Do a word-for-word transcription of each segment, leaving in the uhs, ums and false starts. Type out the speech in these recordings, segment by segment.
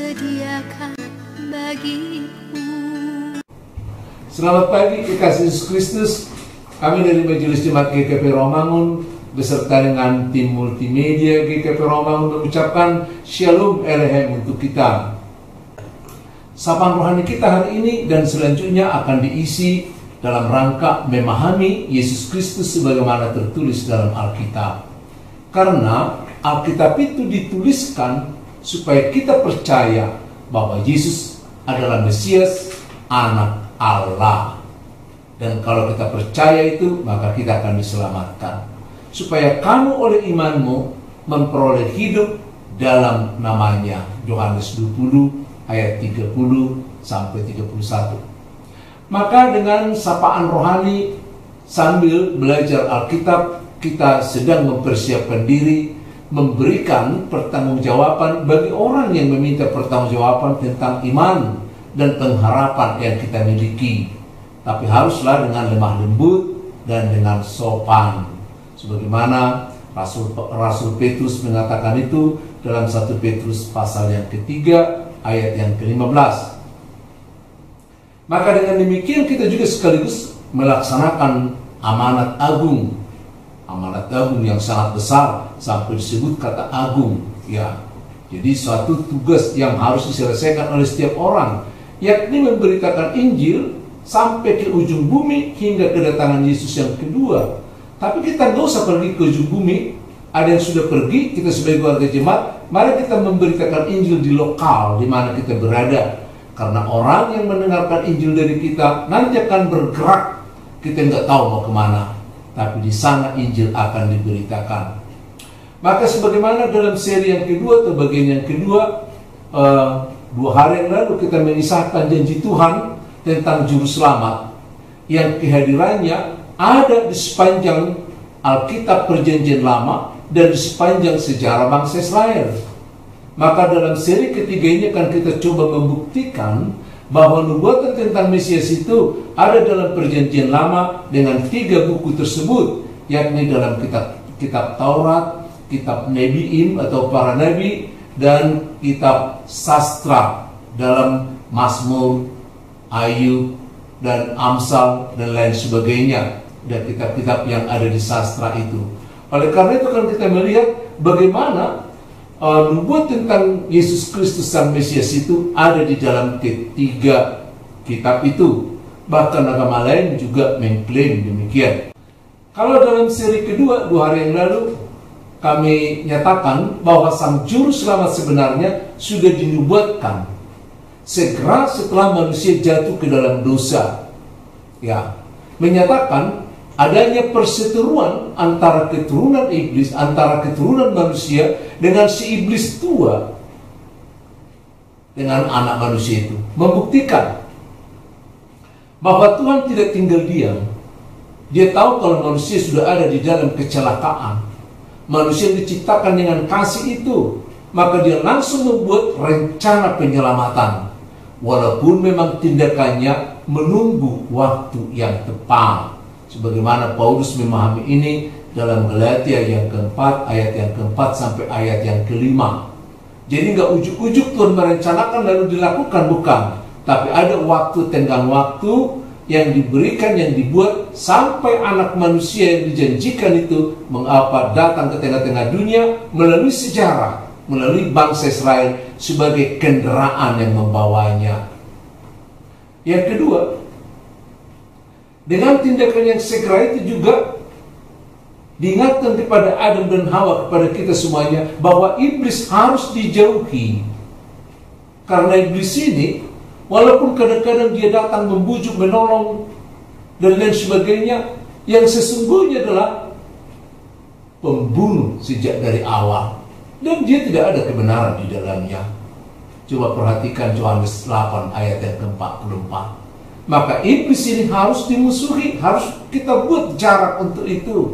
sediakan bagiku. Selamat pagi kekasih Yesus Kristus. Kami dari Majelis Jemaat G K P Romangun beserta dengan tim multimedia G K P Romangun mengucapkan Shalom Elohim untuk kita. Sapaan rohani kita hari ini dan selanjutnya akan diisi dalam rangka memahami Yesus Kristus sebagaimana tertulis dalam Alkitab. Karena Alkitab itu dituliskan supaya kita percaya bahwa Yesus adalah Mesias, anak Allah. Dan kalau kita percaya itu, maka kita akan diselamatkan. Supaya kamu oleh imanmu memperoleh hidup dalam namanya. Yohanes dua puluh ayat tiga puluh sampai tiga puluh satu. Maka dengan sapaan rohani sambil belajar Alkitab, kita sedang mempersiapkan diri memberikan pertanggungjawaban bagi orang yang meminta pertanggungjawaban tentang iman dan pengharapan yang kita miliki. Tapi haruslah dengan lemah lembut dan dengan sopan. Sebagaimana Rasul, Rasul Petrus mengatakan itu dalam satu Petrus pasal yang ketiga ayat yang ke lima belas. Maka dengan demikian kita juga sekaligus melaksanakan amanat agung. Amanat agung yang sangat besar sampai disebut kata agung, ya. Jadi suatu tugas yang harus diselesaikan oleh setiap orang, yakni memberitakan Injil sampai ke ujung bumi hingga kedatangan Yesus yang kedua. Tapi kita nggak usah pergi ke ujung bumi. Ada yang sudah pergi, kita sebagai keluarga jemaat, mari kita memberitakan Injil di lokal di mana kita berada. Karena orang yang mendengarkan Injil dari kita nanti akan bergerak. Kita nggak tahu mau kemana. Tapi di sana Injil akan diberitakan. Maka sebagaimana dalam seri yang kedua atau bagian yang kedua, uh, dua hari yang lalu kita mengisahkan janji Tuhan tentang Juru Selamat yang kehadirannya ada di sepanjang Alkitab Perjanjian Lama dan di sepanjang sejarah bangsa Israel. Maka dalam seri ketiga ini akan kita coba membuktikan bahwa nubuatan tentang Mesias itu ada dalam Perjanjian Lama dengan tiga buku tersebut, yakni dalam kitab kitab Taurat, kitab Nebiim atau para nabi, dan kitab sastra dalam Mazmur, Ayub, dan Amsal dan lain sebagainya, dan kitab-kitab yang ada di sastra itu. Oleh karena itu kan kita melihat bagaimana Uh, nubuat tentang Yesus Kristus Sang Mesias itu ada di dalam ketiga kitab itu. Bahkan agama lain juga mengklaim demikian. Kalau dalam seri kedua, dua hari yang lalu, kami nyatakan bahwa Sang Juru Selamat sebenarnya sudah dinubuatkan segera setelah manusia jatuh ke dalam dosa. Ya, menyatakan adanya perseteruan antara keturunan iblis, antara keturunan manusia dengan si iblis tua dengan anak manusia itu, membuktikan bahwa Tuhan tidak tinggal diam. Dia tahu kalau manusia sudah ada di dalam kecelakaan, manusia diciptakan dengan kasih itu, maka dia langsung membuat rencana penyelamatan, walaupun memang tindakannya menunggu waktu yang tepat. Sebagaimana Paulus memahami ini dalam Galatia yang keempat, ayat yang keempat sampai ayat yang kelima. Jadi nggak ujuk-ujuk Tuhan merencanakan lalu dilakukan, bukan. Tapi ada waktu tenggang waktu yang diberikan, yang dibuat sampai anak manusia yang dijanjikan itu mengapa datang ke tengah-tengah dunia melalui sejarah, melalui bangsa Israel sebagai kendaraan yang membawanya. Yang kedua, dengan tindakan yang segera itu juga diingatkan kepada Adam dan Hawa, kepada kita semuanya, bahwa iblis harus dijauhi. Karena iblis ini, walaupun kadang-kadang dia datang membujuk, menolong, dan lain sebagainya, yang sesungguhnya adalah pembunuh sejak dari awal. Dan dia tidak ada kebenaran di dalamnya. Coba perhatikan Yohanes delapan ayat yang ke empat puluh empat. Maka iblis ini harus dimusuhi, harus kita buat jarak untuk itu.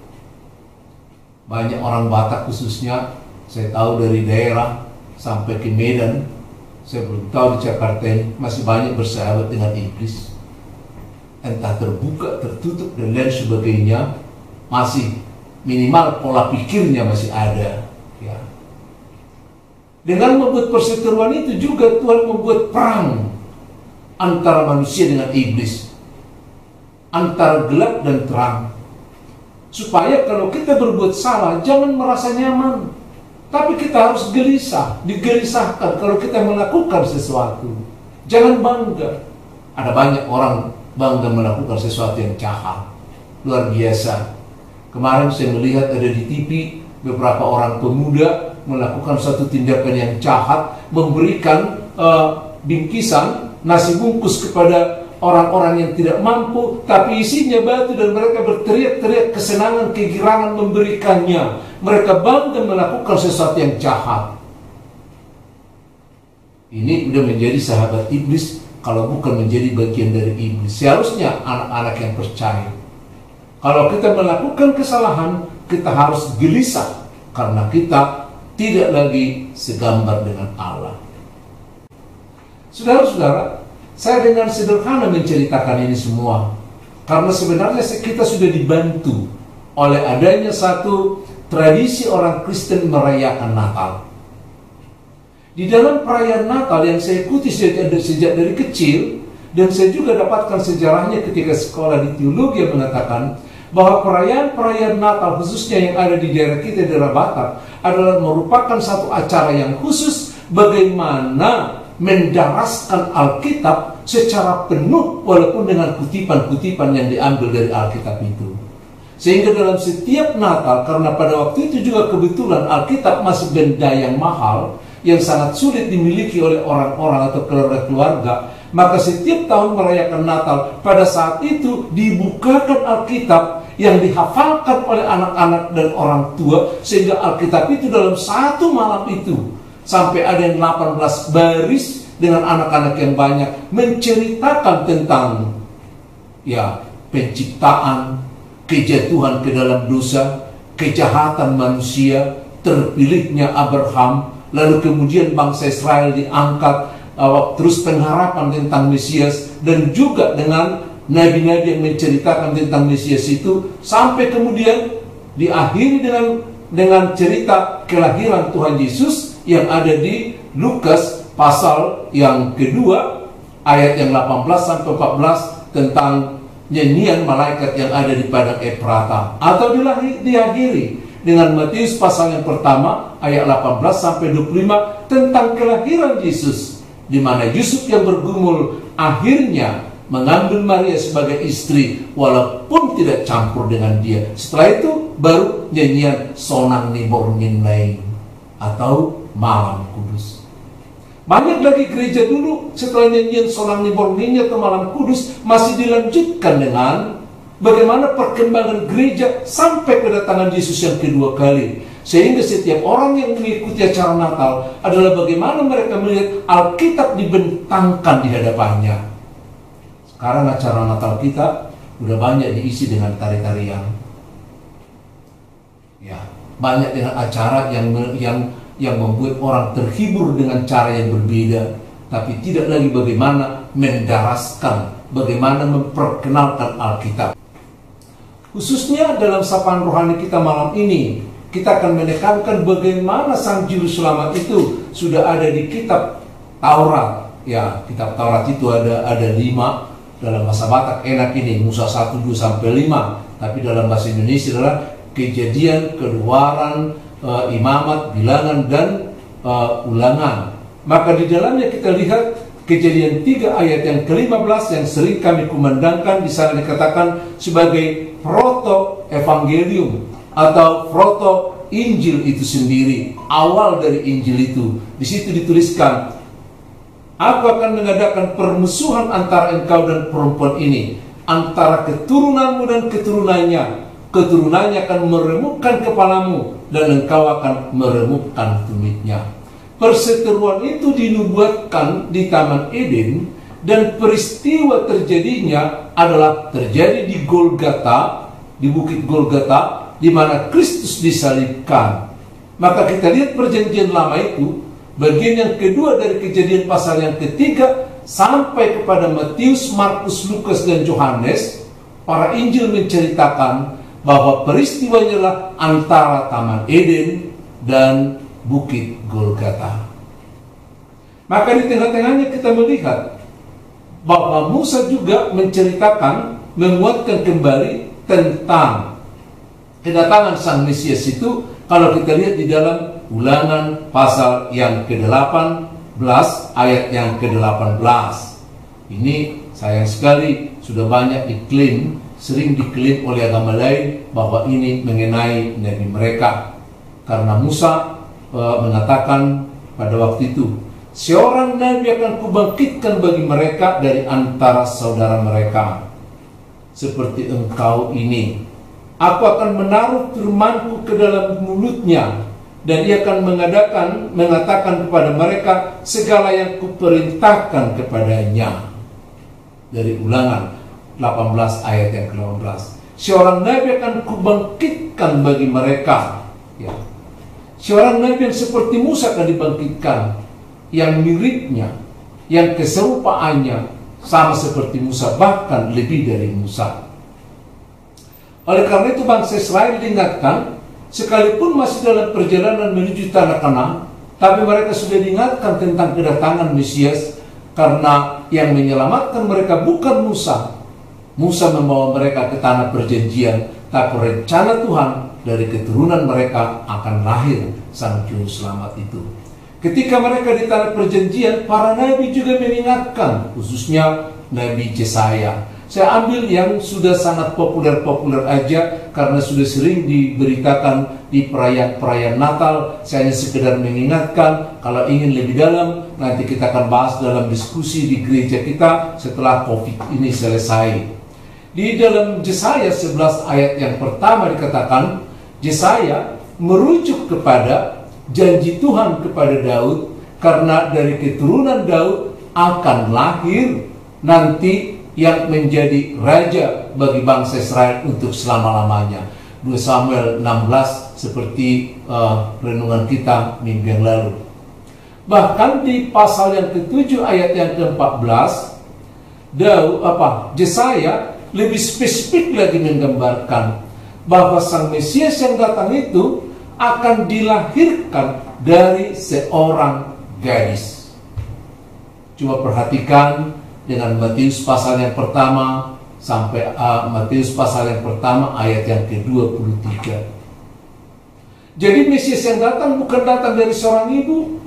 Banyak orang Batak khususnya, saya tahu dari daerah sampai ke Medan, saya belum tahu di Jakarta ini, masih banyak bersahabat dengan iblis. Entah terbuka, tertutup, dan lain sebagainya, masih minimal pola pikirnya masih ada. Ya. Dengan membuat perseteruan itu juga Tuhan membuat perang antara manusia dengan iblis, antara gelap dan terang, supaya kalau kita berbuat salah jangan merasa nyaman, tapi kita harus gelisah, digelisahkan kalau kita melakukan sesuatu. Jangan bangga. Ada banyak orang bangga melakukan sesuatu yang jahat, luar biasa. Kemarin saya melihat ada di T V beberapa orang pemuda melakukan suatu tindakan yang jahat, memberikan uh, bingkisan nasi bungkus kepada orang-orang yang tidak mampu, tapi isinya batu, dan mereka berteriak-teriak kesenangan, kegirangan memberikannya. Mereka bangga melakukan sesuatu yang jahat. Ini sudah menjadi sahabat iblis, kalau bukan menjadi bagian dari iblis. Seharusnya anak-anak yang percaya, kalau kita melakukan kesalahan, kita harus gelisah, karena kita tidak lagi segambar dengan Allah. Saudara-saudara, saya dengan sederhana menceritakan ini semua karena sebenarnya kita sudah dibantu oleh adanya satu tradisi orang Kristen merayakan Natal. Di dalam perayaan Natal yang saya ikuti sejak, sejak dari kecil, dan saya juga dapatkan sejarahnya ketika sekolah di teologi yang mengatakan bahwa perayaan-perayaan Natal khususnya yang ada di daerah kita, daerah Batak, adalah merupakan satu acara yang khusus bagaimana mendaraskan Alkitab secara penuh walaupun dengan kutipan-kutipan yang diambil dari Alkitab itu. Sehingga dalam setiap Natal, karena pada waktu itu juga kebetulan Alkitab masih benda yang mahal, yang sangat sulit dimiliki oleh orang-orang atau keluarga-keluarga, maka setiap tahun merayakan Natal, pada saat itu dibukakan Alkitab yang dihafalkan oleh anak-anak dan orang tua, sehingga Alkitab itu dalam satu malam itu sampai ada yang delapan belas baris dengan anak-anak yang banyak menceritakan tentang ya penciptaan, kejatuhan ke dalam dosa, kejahatan manusia, terpilihnya Abraham, lalu kemudian bangsa Israel diangkat, uh, terus pengharapan tentang Mesias, dan juga dengan nabi-nabi yang menceritakan tentang Mesias itu, sampai kemudian diakhiri dengan dengan cerita kelahiran Tuhan Yesus yang ada di Lukas pasal yang kedua ayat yang delapan belas sampai empat belas tentang nyanyian malaikat yang ada di padang Efrata, atau diakhiri dengan Matius pasal yang pertama ayat delapan belas sampai dua puluh lima tentang kelahiran Yesus, di mana Yusuf yang bergumul akhirnya mengambil Maria sebagai istri walaupun tidak campur dengan dia. Setelah itu baru nyanyian Sonang Nibor Ninlay atau Malam Kudus. Banyak lagi gereja dulu setelah nyanyian Sonang Nibor Ninlay atau Malam Kudus masih dilanjutkan dengan bagaimana perkembangan gereja sampai kedatangan Yesus yang kedua kali. Sehingga setiap orang yang mengikuti acara Natal adalah bagaimana mereka melihat Alkitab dibentangkan di hadapannya. Sekarang acara Natal kita udah banyak diisi dengan tari-tarian, ya, banyak dengan acara yang yang yang membuat orang terhibur dengan cara yang berbeda, tapi tidak lagi bagaimana mendaraskan, bagaimana memperkenalkan Alkitab. Khususnya dalam sapaan rohani kita malam ini, kita akan menekankan bagaimana Sang Juru Selamat itu sudah ada di kitab Taurat. Ya, kitab Taurat itu ada ada lima. Dalam bahasa Batak enak ini, Musa satu, dua sampai lima. Tapi dalam bahasa Indonesia adalah Kejadian, Keluaran, uh, Imamat, Bilangan, dan uh, Ulangan. Maka di dalamnya kita lihat Kejadian tiga ayat yang ke lima belas yang sering kami kumandangkan, di sana dikatakan sebagai proto evangelium atau proto Injil itu sendiri, awal dari Injil itu. Di situ dituliskan, aku akan mengadakan permusuhan antara engkau dan perempuan ini, antara keturunanmu dan keturunannya. Keturunannya akan meremukkan kepalamu, dan engkau akan meremukkan tumitnya. Perseteruan itu dinubuatkan di Taman Eden, dan peristiwa terjadinya adalah terjadi di Golgota, di Bukit Golgota, di mana Kristus disalibkan. Maka kita lihat perjanjian lama itu, bagian yang kedua dari Kejadian pasal yang ketiga sampai kepada Matius, Markus, Lukas, dan Yohanes, para Injil menceritakan bahwa peristiwanya adalah antara Taman Eden dan Bukit Golgota. Maka di tengah-tengahnya kita melihat bahwa Musa juga menceritakan, menguatkan kembali tentang kedatangan Sang Mesias itu. Kalau kita lihat di dalam Ulangan pasal yang ke delapan belas ayat yang ke delapan belas. Ini sayang sekali sudah banyak diklaim, sering diklaim oleh agama lain bahwa ini mengenai nabi mereka. Karena Musa e, mengatakan pada waktu itu, seorang nabi akan kubangkitkan bagi mereka dari antara saudara mereka, seperti engkau ini. Aku akan menaruh firmanku ke dalam mulutnya, dan ia akan mengadakan, mengatakan kepada mereka segala yang kuperintahkan kepadanya. Dari Ulangan delapan belas ayat yang ke delapan belas. Seorang nabi akan kubangkitkan bagi mereka. Ya. Seorang nabi yang seperti Musa akan dibangkitkan, yang miripnya, yang keserupaannya sama seperti Musa, bahkan lebih dari Musa. Oleh karena itu bangsa Israel diingatkan, sekalipun masih dalam perjalanan menuju tanah Kanaan, tapi mereka sudah diingatkan tentang kedatangan Mesias, karena yang menyelamatkan mereka bukan Musa. Musa membawa mereka ke tanah perjanjian, tapi rencana Tuhan dari keturunan mereka akan lahir Sang Juru Selamat itu. Ketika mereka di tanah perjanjian, para nabi juga mengingatkan, khususnya Nabi Yesaya. Saya ambil yang sudah sangat populer-populer aja, karena sudah sering diberitakan di perayaan-perayaan Natal. Saya hanya sekedar mengingatkan. Kalau ingin lebih dalam, nanti kita akan bahas dalam diskusi di gereja kita setelah COVID ini selesai. Di dalam Yesaya sebelas ayat yang pertama dikatakan, Yesaya merujuk kepada janji Tuhan kepada Daud, karena dari keturunan Daud akan lahir nanti yang menjadi raja bagi bangsa Israel untuk selama-lamanya. dua Samuel enam belas seperti uh, renungan kita minggu yang lalu. Bahkan di pasal yang ketujuh ayat yang ke empat belas, Daud apa? Yesaya lebih spesifik lagi menggambarkan bahwa Sang Mesias yang datang itu akan dilahirkan dari seorang gadis. Coba perhatikan dengan Matius pasal yang pertama sampai uh, Matius pasal yang pertama ayat yang ke dua puluh tiga. Jadi Mesias yang datang bukan datang dari seorang ibu,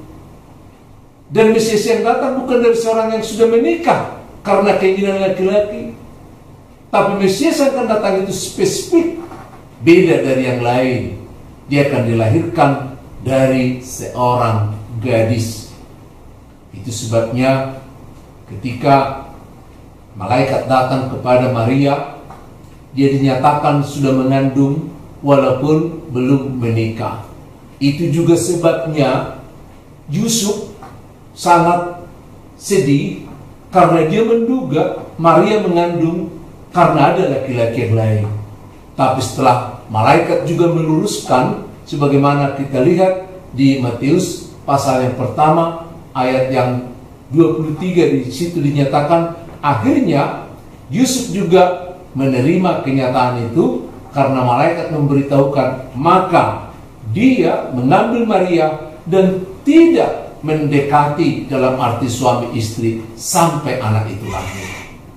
dan Mesias yang datang bukan dari seorang yang sudah menikah karena keinginan laki-laki. Tapi Mesias yang akan datang itu spesifik, beda dari yang lain. Dia akan dilahirkan dari seorang gadis. Itu sebabnya ketika malaikat datang kepada Maria, dia dinyatakan sudah mengandung walaupun belum menikah. Itu juga sebabnya Yusuf sangat sedih karena dia menduga Maria mengandung karena ada laki-laki yang lain. Tapi setelah malaikat juga meluruskan, sebagaimana kita lihat di Matius pasal yang pertama ayat yang dua puluh tiga, di situ dinyatakan akhirnya Yusuf juga menerima kenyataan itu karena malaikat memberitahukan, maka dia mengambil Maria dan tidak mendekati dalam arti suami istri sampai anak itu lahir.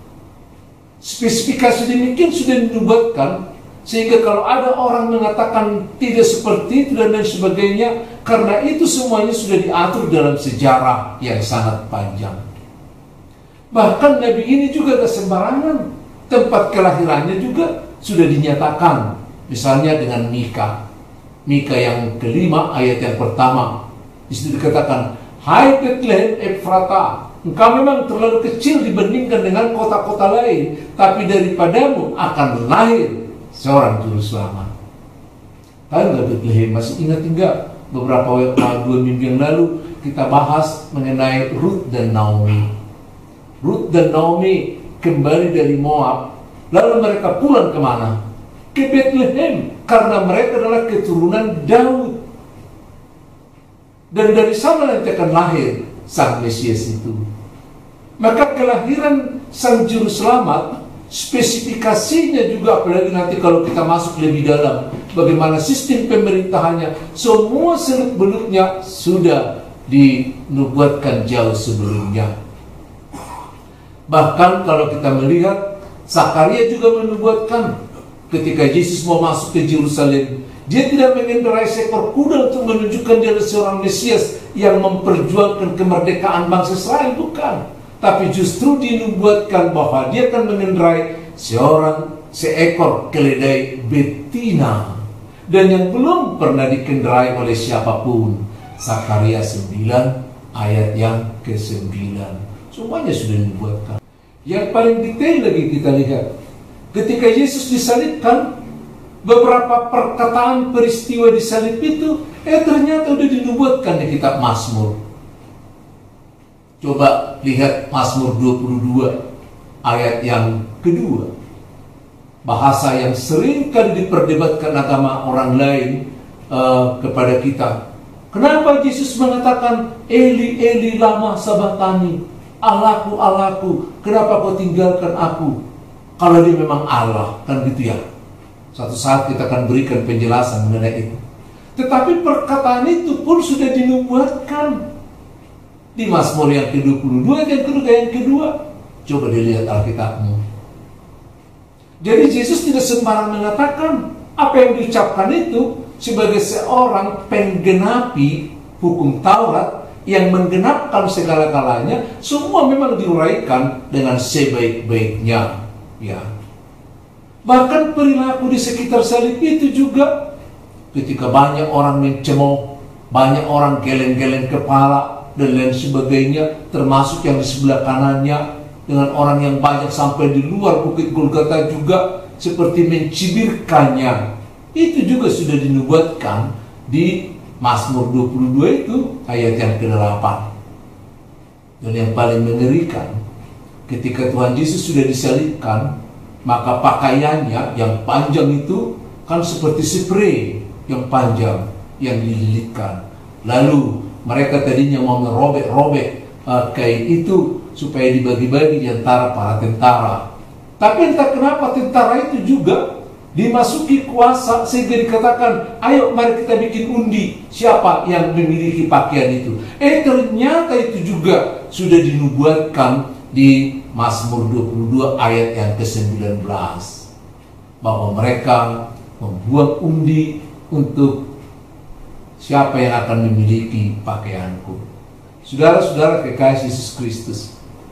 Spesifikasi demikian sudah dinubuatkan, sehingga kalau ada orang mengatakan tidak seperti itu dan lain sebagainya, karena itu semuanya sudah diatur dalam sejarah yang sangat panjang. Bahkan Nabi ini juga tidak sembarangan, tempat kelahirannya juga sudah dinyatakan. Misalnya dengan Mika, Mika yang kelima ayat yang pertama, di situ dikatakan, hai Bethlehem Efrata, engkau memang terlalu kecil dibandingkan dengan kota-kota lain, tapi daripadamu akan lahir seorang juru selamat. Tahu nggak Bethlehem? Masih ingat enggak? Beberapa dua minggu yang lalu kita bahas mengenai Ruth dan Naomi. Ruth dan Naomi kembali dari Moab, lalu mereka pulang kemana? Ke Bethlehem, karena mereka adalah keturunan Daud. Dan dari sana nanti akan lahir Sang Mesias itu. Maka kelahiran Sang Juru Selamat, spesifikasinya juga, apalagi nanti kalau kita masuk lebih dalam bagaimana sistem pemerintahannya, semua seluk beluknya sudah dinubuatkan jauh sebelumnya. Bahkan kalau kita melihat, Zakaria juga menubuatkan ketika Yesus mau masuk ke Yerusalem, dia tidak mengendarai seekor kuda untuk menunjukkan dia adalah seorang Mesias yang memperjuangkan kemerdekaan bangsa Israel, bukan. Tapi justru dinubuatkan bahwa dia akan mengendarai seorang seekor keledai betina, dan yang belum pernah dikendarai oleh siapapun. Zakaria sembilan ayat yang kesembilan. Semuanya sudah dinubuatkan. Yang paling detail lagi kita lihat, ketika Yesus disalibkan, beberapa perkataan peristiwa disalib itu, eh ternyata sudah dinubuatkan di kitab Mazmur. Coba lihat Mazmur dua puluh dua ayat yang kedua. Bahasa yang sering kali diperdebatkan agama orang lain uh, kepada kita. Kenapa Yesus mengatakan Eli Eli lama sabatani? Allahku, Allahku, kenapa kau tinggalkan aku? Kalau dia memang Allah, kan gitu ya. Suatu saat kita akan berikan penjelasan mengenai itu. Tetapi perkataan itu pun sudah dinubuatkan di Mazmur yang ke dua puluh dua, yang kedua, yang kedua. Coba dilihat Alkitabmu. Jadi Yesus tidak sembarang mengatakan. Apa yang diucapkan itu sebagai seorang penggenapi hukum Taurat yang menggenapkan segala-galanya, semua memang diuraikan dengan sebaik-baiknya, ya. Bahkan perilaku di sekitar salib itu juga, ketika banyak orang mencemooh, banyak orang geleng-geleng kepala dan lain sebagainya, termasuk yang di sebelah kanannya, dengan orang yang banyak sampai di luar bukit Golgota juga, seperti mencibirkannya. Itu juga sudah dinubuatkan di Mazmur dua puluh dua itu ayat yang kedelapan. Dan yang paling mengerikan, ketika Tuhan Yesus sudah disalibkan, maka pakaiannya yang panjang itu kan seperti spray yang panjang yang dililitkan. Lalu mereka tadinya mau merobek-robek uh, kain itu supaya dibagi-bagi di antara para tentara. Tapi entah kenapa tentara itu juga dimasuki kuasa sehingga dikatakan, ayo mari kita bikin undi siapa yang memiliki pakaian itu. Eh ternyata itu juga sudah dinubuatkan di Mazmur dua puluh dua ayat yang ke sembilan belas, bahwa mereka membuat undi untuk siapa yang akan memiliki pakaianku. Saudara-saudara kekasih Yesus Kristus,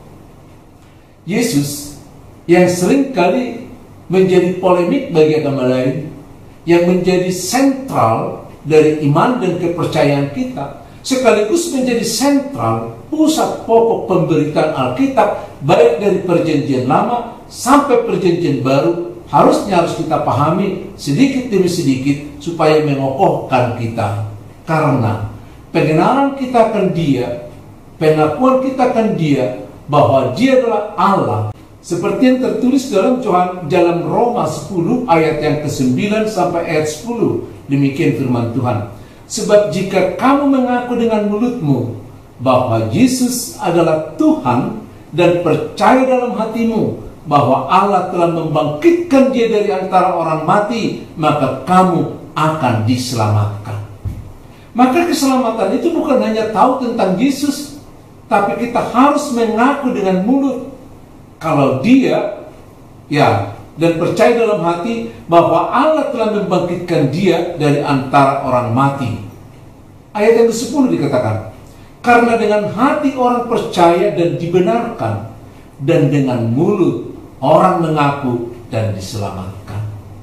Yesus yang sering kali menjadi polemik bagi agama lain, yang menjadi sentral dari iman dan kepercayaan kita, sekaligus menjadi sentral pusat pokok pemberitaan Alkitab, baik dari perjanjian lama sampai perjanjian baru, harusnya harus kita pahami sedikit demi sedikit supaya mengokohkan kita. Karena pengenalan kita akan Dia, pengakuan kita akan Dia bahwa Dia adalah Allah, seperti yang tertulis dalam dalam Roma sepuluh ayat yang ke sembilan sampai ayat sepuluh. Demikian firman Tuhan. Sebab jika kamu mengaku dengan mulutmu bahwa Yesus adalah Tuhan dan percaya dalam hatimu bahwa Allah telah membangkitkan Dia dari antara orang mati, maka kamu akan diselamatkan. Maka keselamatan itu bukan hanya tahu tentang Yesus, tapi kita harus mengaku dengan mulut kalau Dia, ya, dan percaya dalam hati bahwa Allah telah membangkitkan Dia dari antara orang mati. Ayat yang ke sepuluh dikatakan, karena dengan hati orang percaya dan dibenarkan, dan dengan mulut orang mengaku dan diselamatkan.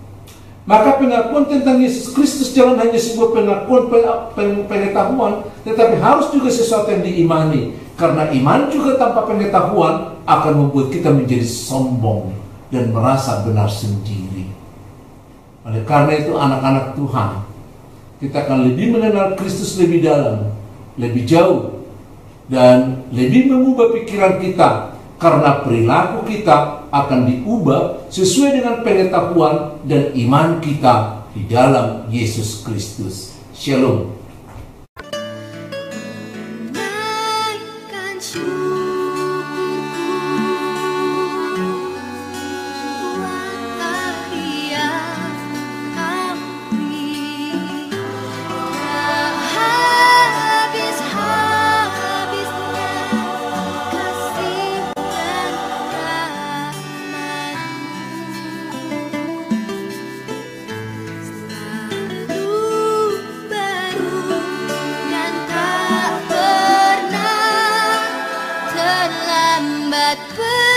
Maka pengakuan tentang Yesus Kristus jangan hanya sebuah pengakuan pengetahuan, tetapi harus juga sesuatu yang diimani. Karena iman juga tanpa pengetahuan akan membuat kita menjadi sombong dan merasa benar sendiri. Oleh karena itu anak-anak Tuhan, kita akan lebih mengenal Kristus lebih dalam, lebih jauh, dan lebih mengubah pikiran kita. Karena perilaku kita akan diubah sesuai dengan pengetahuan dan iman kita di dalam Yesus Kristus. Shalom. Habis Selamat